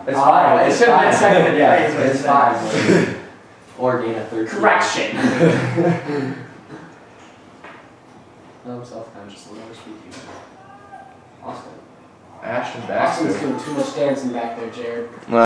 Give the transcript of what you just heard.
It's fine. It should have been second. Yeah, it's fine. Or gain a third. Correction. I'm self-conscious. I'm never speaking. Austin. Ashton Baxter. Austin's doing too much dancing back there, Jared.